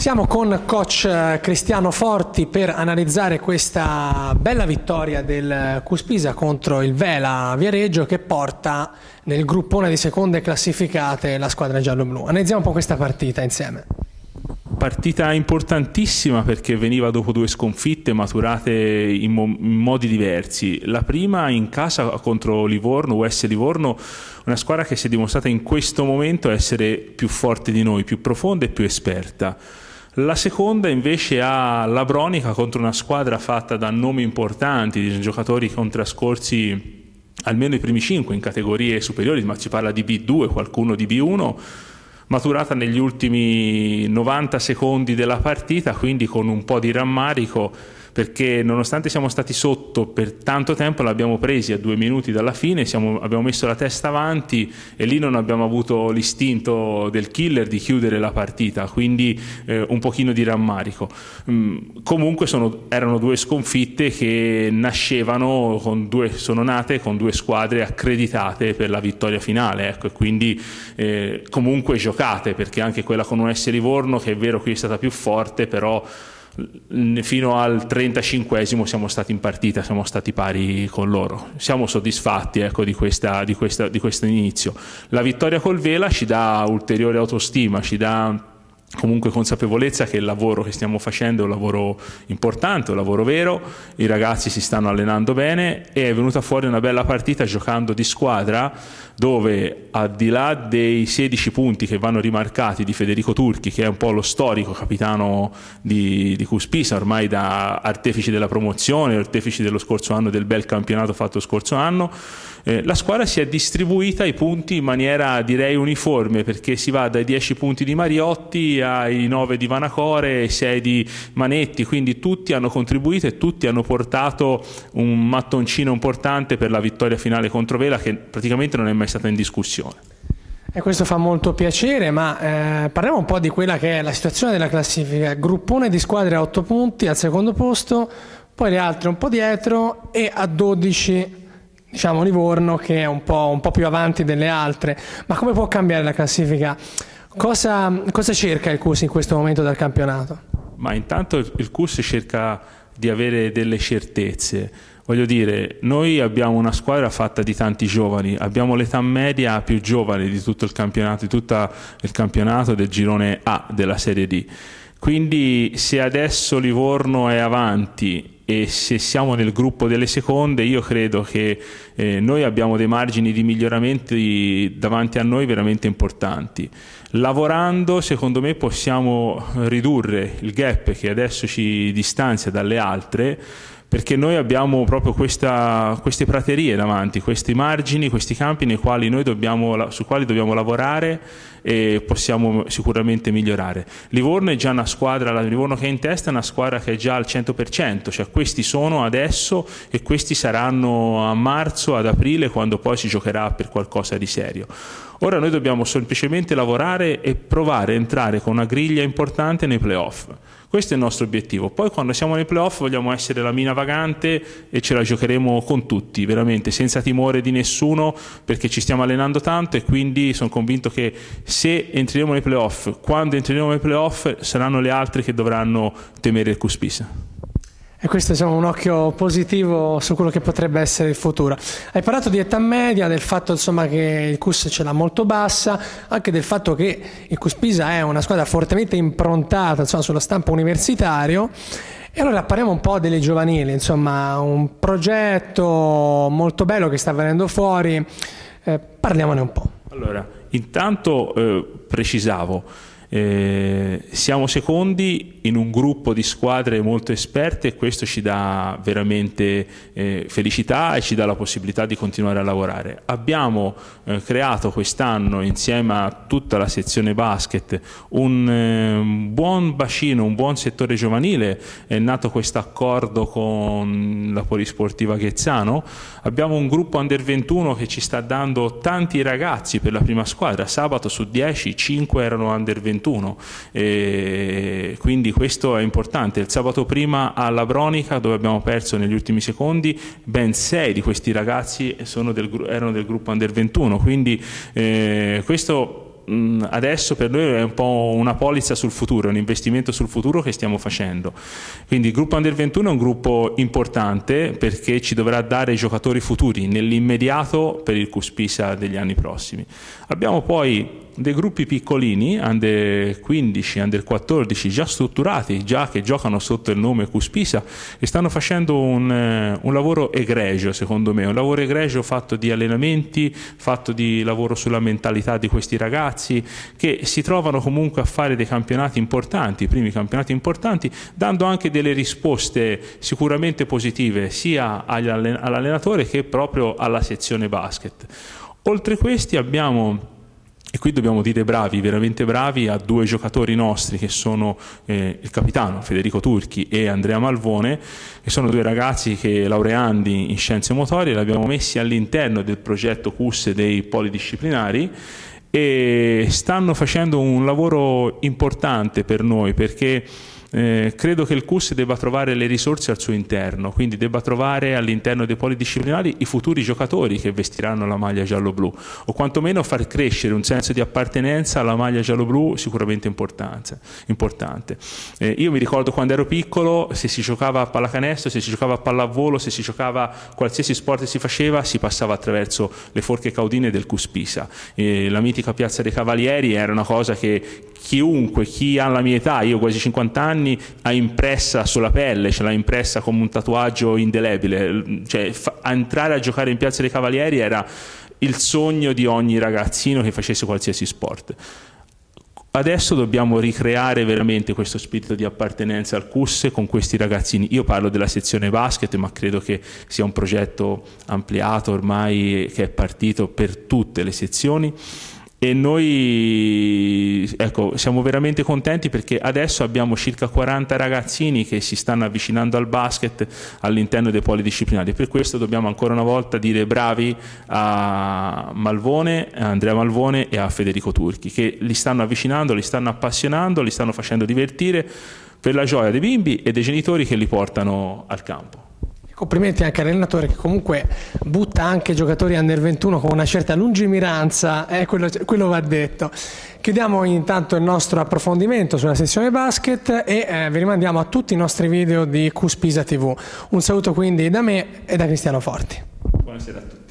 Siamo con coach Cristiano Forti per analizzare questa bella vittoria del Cuspisa contro il Vela Viareggio, che porta nel gruppone di seconde classificate la squadra giallo-blu. Analizziamo un po' questa partita insieme. Partita importantissima perché veniva dopo due sconfitte maturate in modi diversi. La prima in casa contro Livorno, US Livorno, una squadra che si è dimostrata in questo momento essere più forte di noi, più profonda e più esperta. La seconda invece a Labronica contro una squadra fatta da nomi importanti, di giocatori con trascorsi almeno i primi 5 in categorie superiori, ma si parla di B2, qualcuno di B1, maturata negli ultimi 90 secondi della partita, quindi con un po' di rammarico, perché nonostante siamo stati sotto per tanto tempo l'abbiamo presi a 2 minuti dalla fine, abbiamo messo la testa avanti e lì non abbiamo avuto l'istinto del killer di chiudere la partita, quindi un pochino di rammarico. Comunque erano due sconfitte che sono nate con due squadre accreditate per la vittoria finale, ecco, e quindi comunque giocate, perché anche quella con US Livorno, che è vero qui è stata più forte, però fino al 35esimo siamo stati in partita, siamo stati pari con loro. Siamo soddisfatti, ecco, di questo inizio. La vittoria col Vela ci dà ulteriore autostima, ci dà comunque consapevolezza che il lavoro che stiamo facendo è un lavoro importante, un lavoro vero, i ragazzi si stanno allenando bene e è venuta fuori una bella partita giocando di squadra, dove al di là dei 16 punti che vanno rimarcati di Federico Turchi, che è un po' lo storico capitano di Cuspisa, ormai da artefici della promozione, artefici dello scorso anno, del bel campionato fatto lo scorso anno, la squadra si è distribuita i punti in maniera, direi, uniforme, perché si va dai 10 punti di Mariotti ai 9 di Vanacore, ai 6 di Manetti, quindi tutti hanno contribuito e tutti hanno portato un mattoncino importante per la vittoria finale contro Vela, che praticamente non è mai stata in discussione. E questo fa molto piacere, ma parliamo un po' di quella che è la situazione della classifica. Gruppone di squadre a 8 punti al secondo posto, poi le altre un po' dietro, e a 12 diciamo Livorno, che è un po' più avanti delle altre. Ma come può cambiare la classifica? Cosa cerca il CUS in questo momento dal campionato? Ma intanto il CUS cerca di avere delle certezze. Voglio dire, noi abbiamo una squadra fatta di tanti giovani, abbiamo l'età media più giovane di tutto il campionato, di tutto il campionato del girone A della Serie D. Quindi se adesso Livorno è avanti e se siamo nel gruppo delle seconde, io credo che noi abbiamo dei margini di miglioramento davanti a noi veramente importanti. Lavorando, secondo me, possiamo ridurre il gap che adesso ci distanzia dalle altre, perché noi abbiamo proprio queste praterie davanti, questi margini, questi campi sui quali dobbiamo lavorare e possiamo sicuramente migliorare. Livorno è già una squadra, la Livorno che è in testa è una squadra che è già al 100%, cioè questi sono adesso e questi saranno a marzo, ad aprile, quando poi si giocherà per qualcosa di serio. Ora noi dobbiamo semplicemente lavorare e provare a entrare con una griglia importante nei playoff. Questo è il nostro obiettivo. Poi quando siamo nei playoff vogliamo essere la mina vagante e ce la giocheremo con tutti, veramente, senza timore di nessuno, perché ci stiamo allenando tanto e quindi sono convinto che se entreremo nei playoff, quando entreremo nei playoff, saranno le altre che dovranno temere il Cuspisa. E questo è un occhio positivo su quello che potrebbe essere il futuro. Hai parlato di età media, del fatto insomma che il CUS ce l'ha molto bassa, anche del fatto che il Cuspisa è una squadra fortemente improntata insomma sullo stampo universitario. E allora parliamo un po' delle giovanili, insomma un progetto molto bello che sta venendo fuori, parliamone un po'. Allora, intanto precisavo, siamo secondi in un gruppo di squadre molto esperte e questo ci dà veramente felicità e ci dà la possibilità di continuare a lavorare. Abbiamo creato quest'anno insieme a tutta la sezione basket un buon bacino, un buon settore giovanile. È nato questo accordo con la Polisportiva Ghezzano. Abbiamo un gruppo under 21 che ci sta dando tanti ragazzi per la prima squadra. Sabato su 10, 5 erano under 21. E quindi questo è importante. Il sabato prima a Labronica, dove abbiamo perso negli ultimi secondi, ben 6 di questi ragazzi erano del gruppo under 21, quindi questo adesso per noi è un po' una polizza sul futuro, è un investimento sul futuro che stiamo facendo. Quindi il gruppo Under 21 è un gruppo importante perché ci dovrà dare giocatori futuri nell'immediato per il Cuspisa degli anni prossimi. Abbiamo poi dei gruppi piccolini, Under 15, Under 14, già strutturati, già che giocano sotto il nome Cuspisa, e stanno facendo un lavoro egregio, secondo me, un lavoro egregio fatto di allenamenti, fatto di lavoro sulla mentalità di questi ragazzi, che si trovano comunque a fare dei campionati importanti, i primi campionati importanti, dando anche delle risposte sicuramente positive sia all'allenatore che proprio alla sezione basket. Oltre questi abbiamo, e qui dobbiamo dire bravi, veramente bravi, a due giocatori nostri che sono il capitano Federico Turchi e Andrea Malvone, che sono due ragazzi che laureandi in scienze motorie, li abbiamo messi all'interno del progetto CUS dei polidisciplinari e stanno facendo un lavoro importante per noi perché credo che il CUS debba trovare le risorse al suo interno, quindi debba trovare all'interno dei polidisciplinari i futuri giocatori che vestiranno la maglia giallo-blu, o quantomeno far crescere un senso di appartenenza alla maglia giallo-blu sicuramente importante. Io mi ricordo quando ero piccolo, se si giocava a pallacanestro, se si giocava a pallavolo, se si giocava qualsiasi sport si faceva, si passava attraverso le forche caudine del Cuspisa. La mitica Piazza dei Cavalieri era una cosa che chiunque, chi ha la mia età, io quasi 50 anni, ha impressa sulla pelle, ce l'ha impressa come un tatuaggio indelebile, cioè entrare a giocare in Piazza dei Cavalieri era il sogno di ogni ragazzino che facesse qualsiasi sport. Adesso dobbiamo ricreare veramente questo spirito di appartenenza al CUS con questi ragazzini. Io parlo della sezione basket, ma credo che sia un progetto ampliato ormai, che è partito per tutte le sezioni. E noi siamo veramente contenti perché adesso abbiamo circa 40 ragazzini che si stanno avvicinando al basket all'interno dei polidisciplinari. Per questo dobbiamo ancora una volta dire bravi a Malvone, a Andrea Malvone e a Federico Turchi, che li stanno avvicinando, li stanno appassionando, li stanno facendo divertire, per la gioia dei bimbi e dei genitori che li portano al campo. Complimenti anche all'allenatore che comunque butta anche giocatori Under 21 con una certa lungimiranza, quello va detto. Chiudiamo intanto il nostro approfondimento sulla sezione basket e vi rimandiamo a tutti i nostri video di Cuspisa TV. Un saluto quindi da me e da Cristiano Forti. Buonasera a tutti.